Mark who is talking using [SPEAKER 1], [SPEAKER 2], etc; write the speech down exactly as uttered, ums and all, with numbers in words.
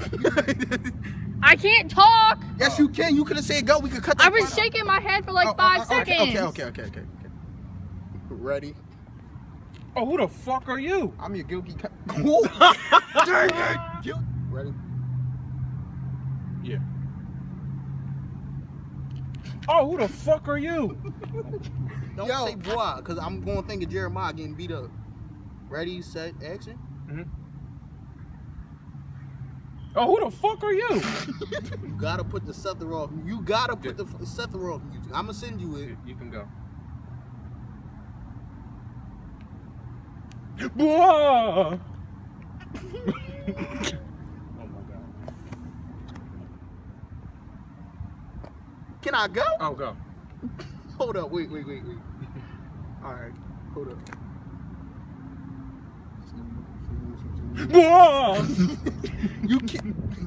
[SPEAKER 1] I can't talk.
[SPEAKER 2] Yes, you can. You could have said go. We could cut that
[SPEAKER 1] I was
[SPEAKER 2] part
[SPEAKER 1] shaking
[SPEAKER 2] out.
[SPEAKER 1] my head for like
[SPEAKER 2] Oh,
[SPEAKER 1] five
[SPEAKER 2] oh,
[SPEAKER 1] seconds.
[SPEAKER 2] Okay, okay, okay, okay, okay. Ready?
[SPEAKER 3] Oh, who the fuck are you?
[SPEAKER 2] I'm your guilty. Dang it! Guilty. Ready?
[SPEAKER 3] Yeah. Oh, who the fuck are you?
[SPEAKER 2] Don't
[SPEAKER 4] Yo.
[SPEAKER 2] say boy, because I'm going to think of Jeremiah getting beat up. Ready, set, action.
[SPEAKER 3] Mm-hmm. Oh, who the fuck are you?
[SPEAKER 2] You gotta put the Sethra off. You gotta put
[SPEAKER 3] Yeah.
[SPEAKER 2] the Sethra off music. I'm gonna send you it.
[SPEAKER 3] You, you can go. Boy! Oh my god.
[SPEAKER 2] Can I go?
[SPEAKER 3] Oh, go.
[SPEAKER 2] Hold up. Wait, wait, wait, wait. All right. Hold up.
[SPEAKER 3] Boy!
[SPEAKER 2] You can.